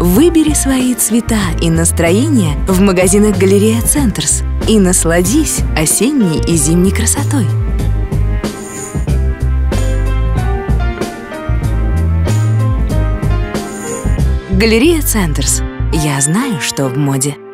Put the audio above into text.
Выбери свои цвета и настроения в магазинах Галерея Центрс и насладись осенней и зимней красотой. Галерея Центрс. Я знаю, что в моде.